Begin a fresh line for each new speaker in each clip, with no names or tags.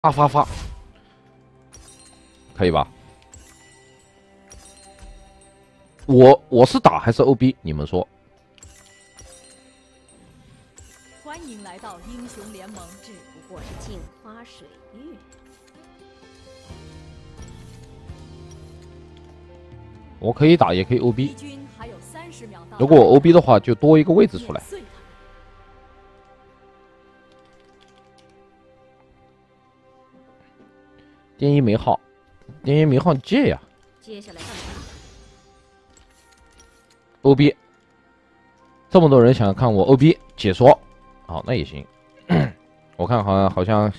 发，可以吧？我是打还是 OB？ 你们说？
欢迎来到英雄联盟，
只不过是镜花水月。
我可以打，也可以 OB。
敌军还有30秒到。
如果我 OB 的话，就多一个位置出来。电音没号，电音没号借呀。
接下来干嘛
？OB， 这么多人想看我 OB 解说，好，那也行。我看好像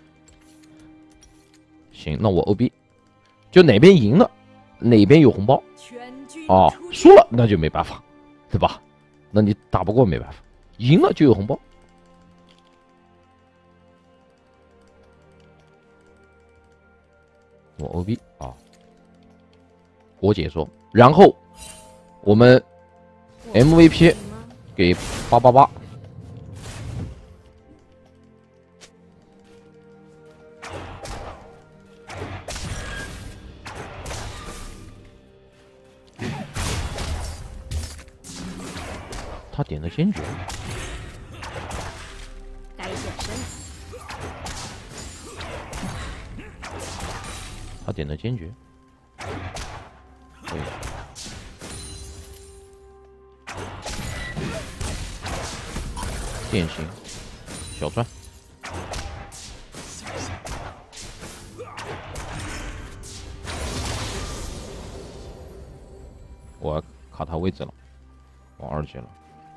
行，那我 OB， 就哪边赢了，哪边有红包。哦，输了那就没办法，对吧？那你打不过没办法，赢了就有红包。我 OB 啊，我解说，然后我们 MVP 给888。他点的坚决，
该现身。
他点的坚决，对，典型小钻，我要卡他位置了，往2阶了。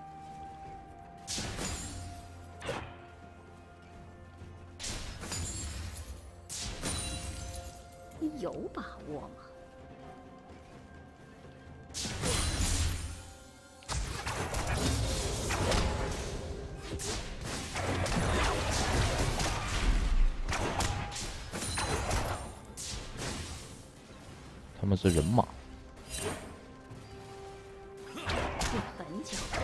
你有把握吗？
他们是人马。
你很狡猾，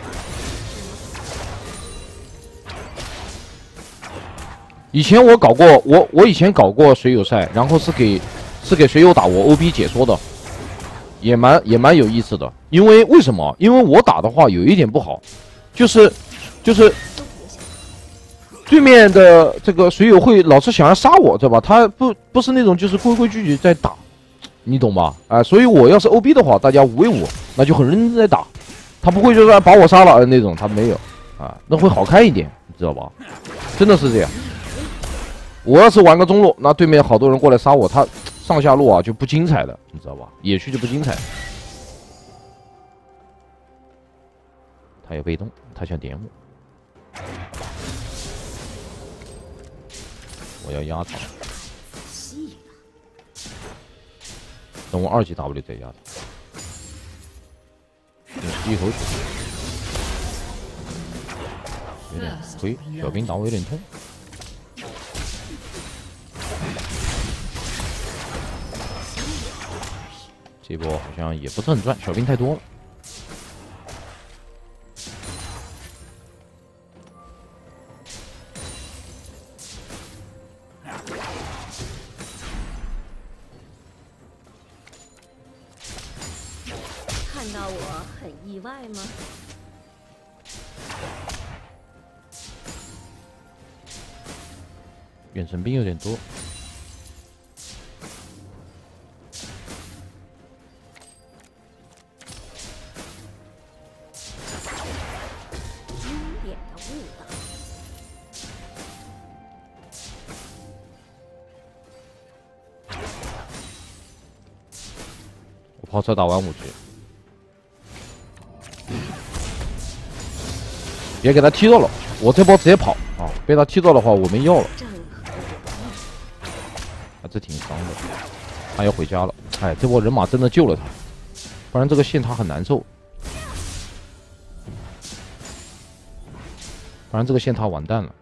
以前我搞过，我以前搞过水友赛，然后是给水友打，我 OB 解说的，也蛮有意思的。因为为什么？因为我打的话有一点不好，就是对面的这个水友会老是想要杀我，对吧？他不是那种就是规规矩矩在打，你懂吧？哎，所以我要是 OB 的话，大家5v5，那就很认真在打，他不会就是把我杀了那种，他没有啊，那会好看一点，你知道吧？真的是这样。我要是玩个中路，那对面好多人过来杀我，他上下路啊就不精彩的，你知道吧？野区就不精彩。他有被动，他想点我，我要压他。等我2级 W 再压他。一口血，有点亏，小兵打我有点痛。这波好像也不是很赚，小兵太多了。
看到我很意外吗？
远程兵有点多。我跑车打完5局，别给他踢到了，我这波直接跑啊！被他踢到的话，我没药了。还是挺伤的，他要回家了。哎，这波人马真的救了他，不然这个线他很难受。不然这个线他完蛋了。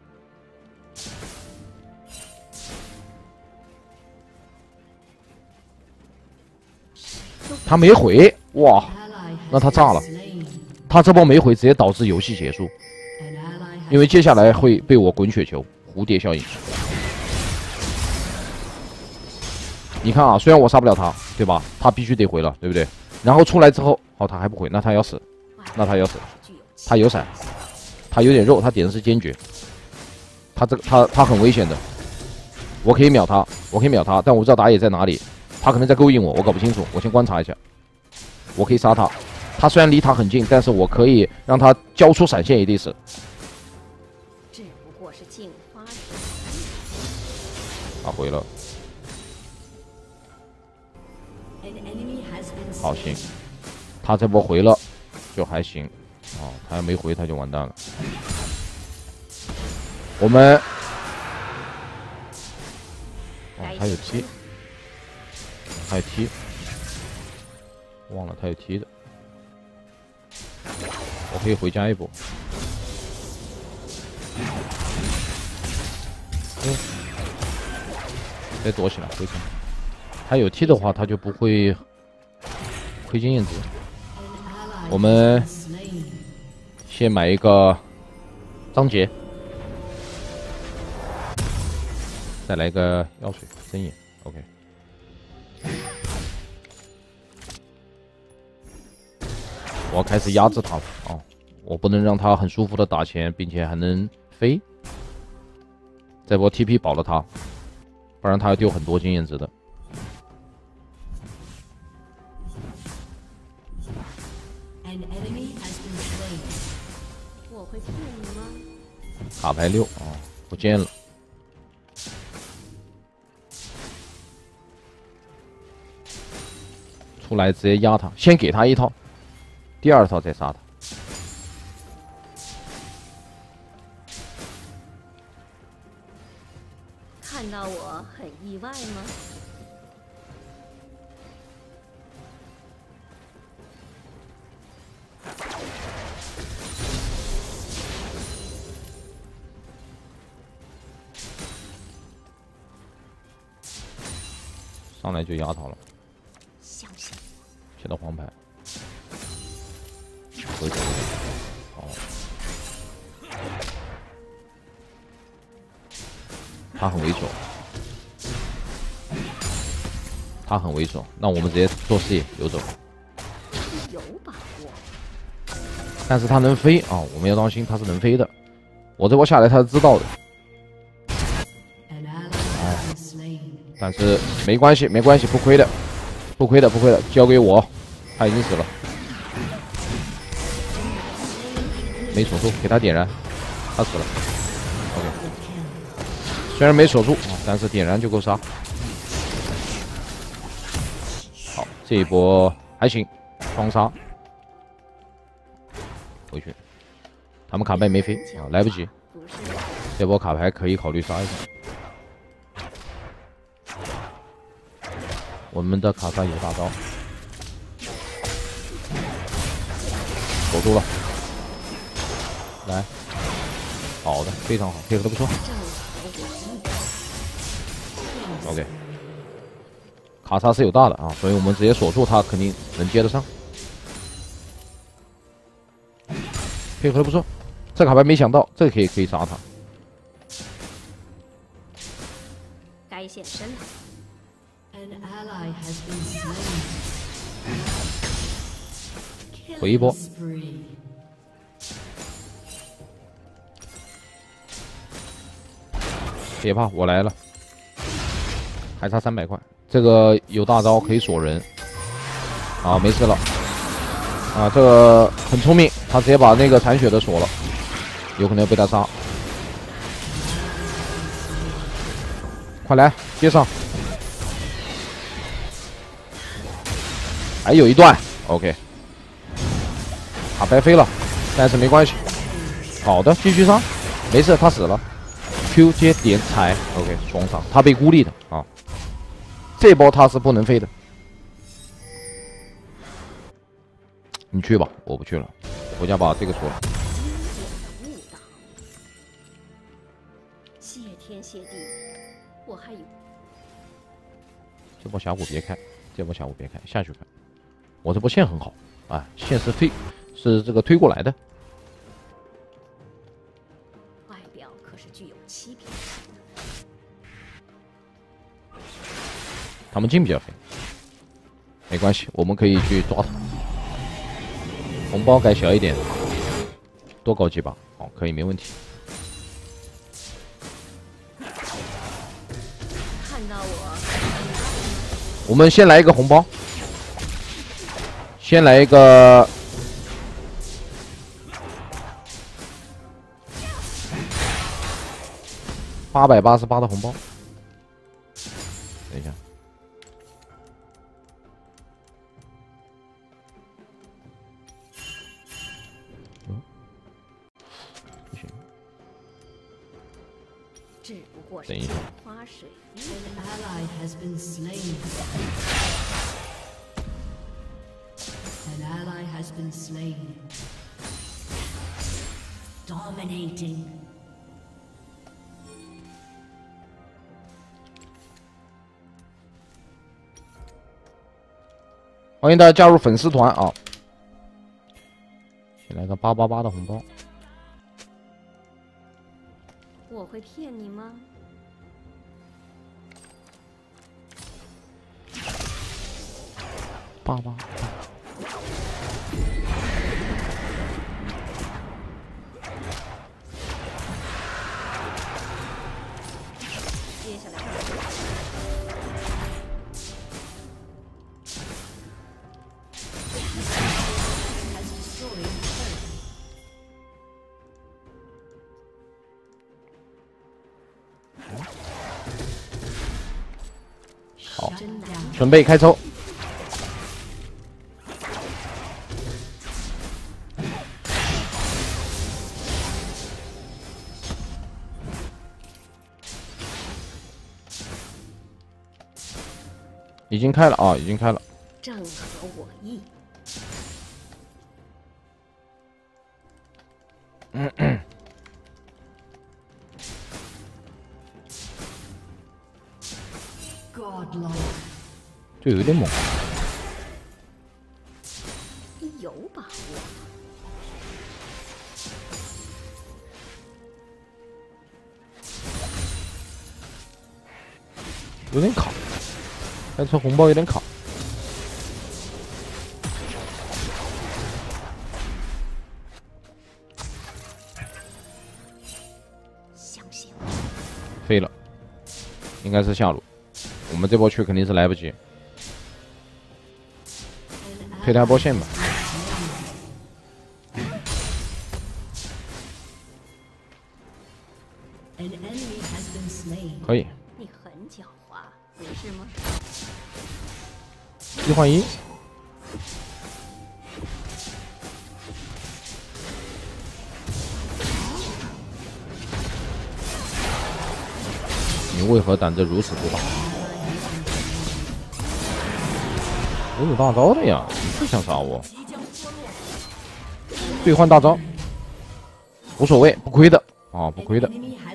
他没回，哇，那他炸了。他这波没回，直接导致游戏结束，因为接下来会被我滚雪球，蝴蝶效应。 你看啊，虽然我杀不了他，对吧？他必须得回了，对不对？然后出来之后，哦，他还不回，那他要死，那他要死。他有闪，他有点肉，他点的是坚决。他很危险的，我可以秒他，但我不知道打野在哪里，他可能在勾引我，我搞不清楚，我先观察一下。我可以杀他，他虽然离他很近，但是我可以让他交出闪现一定是。
只不过是镜花水。
他回了，好行，他这波回了就还行，哦，他要没回他就完蛋了。我们，哦，他有踢，还有踢，忘了他有踢的，我可以回家一波。再躲起来，回城。他有踢的话，他就不会亏经验值。我们先买一个张杰，再来一个药水针眼 ，OK。我要开始压制他了哦，我不能让他很舒服的打钱，并且还能飞。这波 TP 保了他，不然他要丢很多经验值的。
我会骗你吗？
卡牌6啊，不见了。出来直接压他，先给他一套，第二套再杀他。
看到我很意外吗？
上来就压他了，
相信我。
现在黄牌，回头，哦，他很猥琐，他很猥琐，那我们直接做视野游走。
有把握。
但是他能飞啊，我们要当心，他是能飞的。我这波下来他是知道的。但是没关系，没关系，不亏的，不亏的，不亏的，交给我，他已经死了，没锁住，给他点燃，他死了。OK， 虽然没锁住，但是点燃就够杀。好，这一波还行，双杀，回去。他们卡牌没飞啊，来不及。这波卡牌可以考虑杀一下。我们的卡莎有大招，守住了，来，好的，非常好，配合的不错。OK， 卡莎是有大的啊，所以我们直接锁住他，肯定能接得上。配合的不错，这卡牌没想到，这个可以杀他。
该现身了。
回一波，别怕，我来了，还差300块。这个有大招可以锁人，啊，没事了，啊，这个很聪明，他直接把那个残血的锁了，有可能要被他杀。快来接上，还有一段 ，OK。卡牌飞了，但是没关系。好的，继续杀，没事，他死了。Q 接点踩 ，OK， 双杀，他被孤立的啊。这波他是不能飞的。你去吧，我不去了，回家把这个出了。
误导。谢天谢地，我还有。
这波峡谷别开，这波峡谷别开，下去看。我这波线很好，啊，线是飞。是这个推过来的，
外表可是具有欺骗性的。
他们进比较黑，没关系，我们可以去抓他。红包改小一点，多搞几把，好，可以，没问题。
看到我，
我们先来一个红包，先来一个。 888的红包，等一下，不行，
只不过是
等一下，
花水。
An ally has been slain. An ally has been slain. Dominating.
欢迎大家加入粉丝团啊！先来个888的红包，
我会骗你吗？
88。
接下来。
好，准备开抽。已经开了啊，已经开了。
正合我意。
这有点猛。
有把握。
有点卡，开车红包有点卡。
相信
飞了，应该是下路。我们这波去肯定是来不及。配他波线吧。可以。
你很狡猾，不是吗？
1换1，你为何胆子如此不大？我有大招的呀，你不想杀我？兑换大招，无所谓，不亏的啊，不亏的。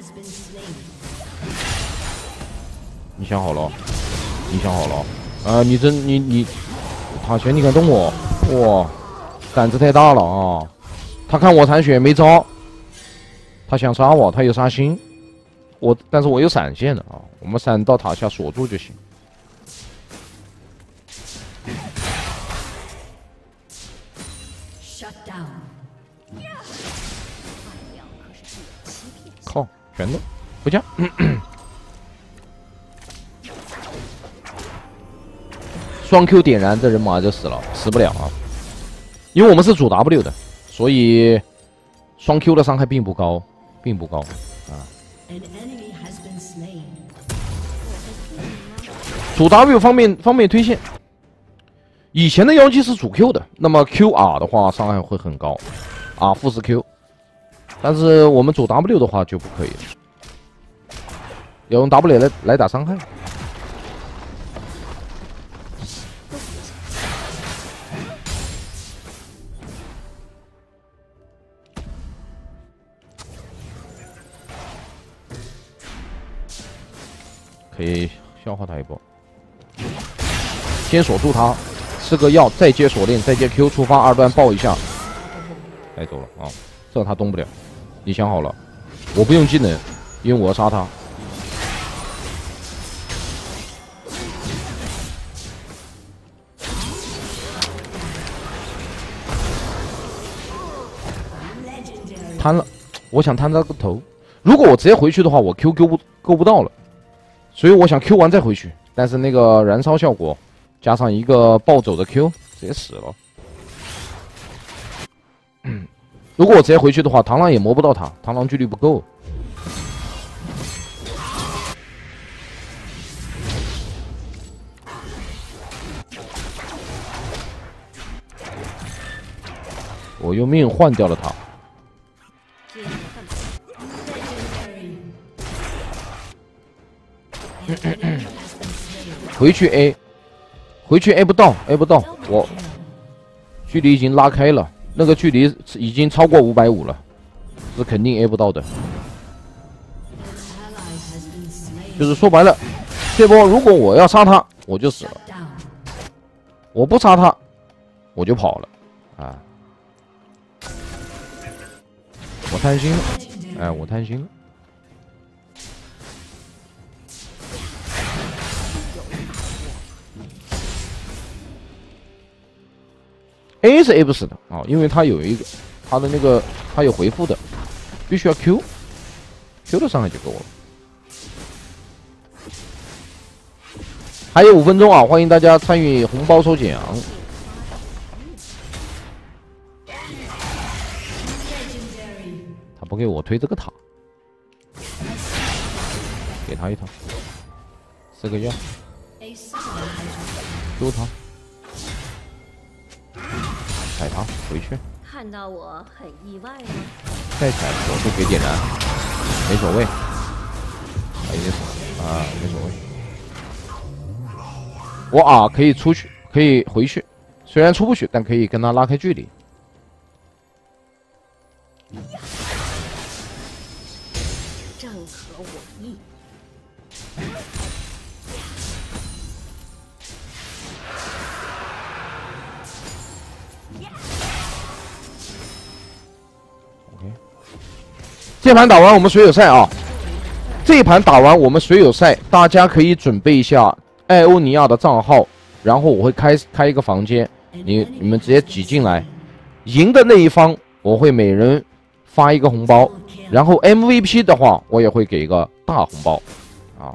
你想好了？你想好了？啊，你塔前你敢动我？哇，胆子太大了啊！他看我残血没招，他想杀我，他有杀心，但是我有闪现的啊，我们闪到塔下锁住就行。靠，全的回家。双 Q 点燃，这人马上就死了，死不了啊！因为我们是主 W 的，所以双 Q 的伤害并不高，并不高啊。主 W 方便推线。以前的妖姬是主 Q 的，那么 QR 的话伤害会很高，R 复式 Q。但是我们主 W 的话就不可以了，要用 W 来打伤害。可以消化他一波，先锁住他，吃个药，再接锁链，再接 Q 触发2段爆一下，带走了啊！这他动不了。你想好了，我不用技能，因为我要杀他。 贪了，我想贪他个头。如果我直接回去的话，我 Q 够不到了，所以我想 Q 完再回去。但是那个燃烧效果加上一个暴走的 Q， 直接死了。如果我直接回去的话，螳螂也磨不到他，螳螂距离不够。我用命换掉了他。回去 A， 回去 A 不到 ，A 不到，我距离已经拉开了，那个距离已经超过550了，是肯定 A 不到的。就是说白了，这波如果我要杀他，我就死了；我不杀他，我就跑了。啊！我贪心了，哎，我贪心了。A 是 A 不死的啊，因为他有一个他的那个他有回复的，必须要 Q 的伤害就够了。还有5分钟啊，欢迎大家参与红包抽奖。他不给我推这个塔，给他一套，4个药，Q 他。踩他回去，
看到我很意外吗？
再踩我就给点燃，没所谓。哎呀，没所谓。我啊可以出去，可以回去，虽然出不去，但可以跟他拉开距离。
正合我意。
这盘打完我们水友赛啊，这一盘打完我们水友赛，大家可以准备一下艾欧尼亚的账号，然后我会开一个房间，你们直接挤进来，赢的那一方我会每人发一个红包，然后 MVP 的话我也会给一个大红包啊。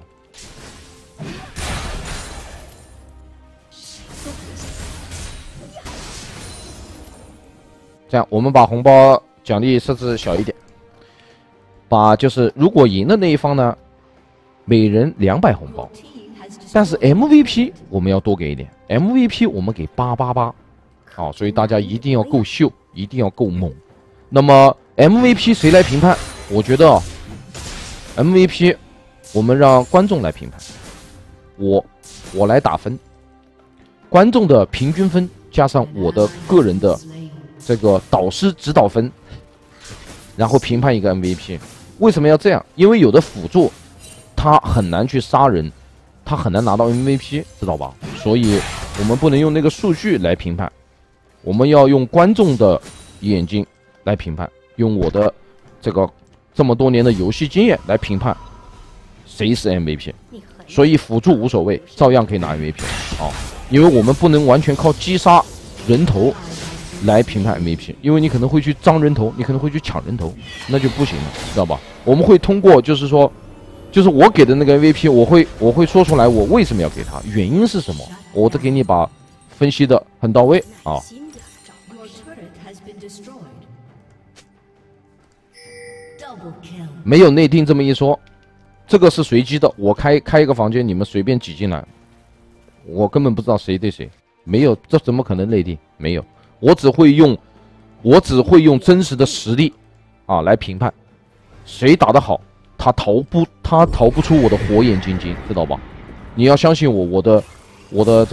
这样我们把红包奖励设置小一点。就是如果赢的那一方呢，每人200红包，但是 MVP 我们要多给一点 ，MVP 我们给888，好，所以大家一定要够秀，一定要够猛。那么 MVP 谁来评判？我觉得MVP 我们让观众来评判，我来打分，观众的平均分加上我的个人的这个导师指导分，然后评判一个 MVP。为什么要这样？因为有的辅助他很难去杀人，他很难拿到 MVP， 知道吧？所以我们不能用那个数据来评判，我们要用观众的眼睛来评判，用我的这么多年的游戏经验来评判谁是 MVP。所以辅助无所谓，照样可以拿 MVP 啊，因为我们不能完全靠击杀人头来评判 MVP， 因为你可能会去脏人头，你可能会去抢人头，那就不行了，知道吧？我们会通过就是我给的那个 MVP， 我会说出来我为什么要给他，原因是什么，我都给你把分析的很到位啊。没有内定这么一说，这个是随机的，我开一个房间，你们随便挤进来，我根本不知道谁对谁，没有，这怎么可能内定？没有。我只会用真实的实力啊来评判，谁打得好，他逃不出我的火眼金睛，知道吧？你要相信我，我的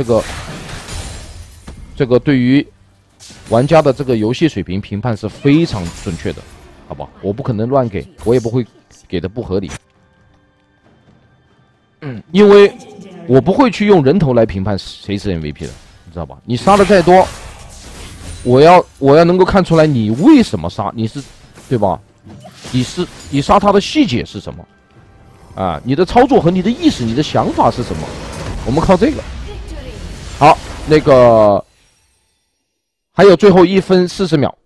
这个对于玩家的这个游戏水平评判是非常准确的，好吧？我不可能乱给，我也不会给的不合理。因为我不会去用人头来评判谁是 MVP 的，你知道吧？你杀的再多。我要能够看出来你为什么杀，你是对吧？你杀他的细节是什么啊？你的操作和你的意识、你的想法是什么？我们靠这个。好，那个还有最后1分40秒，